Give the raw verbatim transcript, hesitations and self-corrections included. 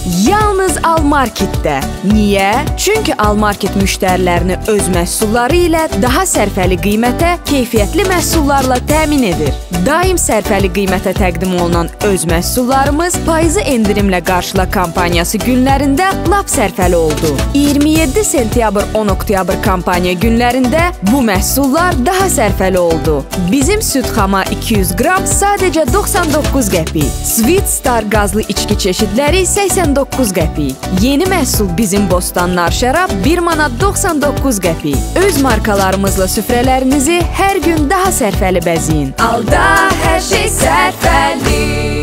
Yalnız Almarketdə. Niyə? Çünki Almarket müştərilərini öz məhsulları ilə daha sərfəli qiymətə, keyfiyyətli məhsullarla təmin edir. Daim sərfəli qiymətə təqdim olunan öz məhsullarımız payızı endirimlə qarşıla kampaniyası günlərində lap sərfəli oldu. iyirmi yeddi sentyabr on oktyabr kampaniya günlərində bu məhsullar daha sərfəli oldu. Bizim süd xama iki yüz qram sadəcə doxsan doqquz qəpik. Sweet Star qazlı içki çeşidləri səksən doqquz qəpik. Yeni məhsul Bizim Bostanlar şərab bir manat doxsan doqquz qəpik. Öz markalarımızla süfrələrinizi hər gün daha sərfəli bəzəyin. Alda hər şey sərfəli.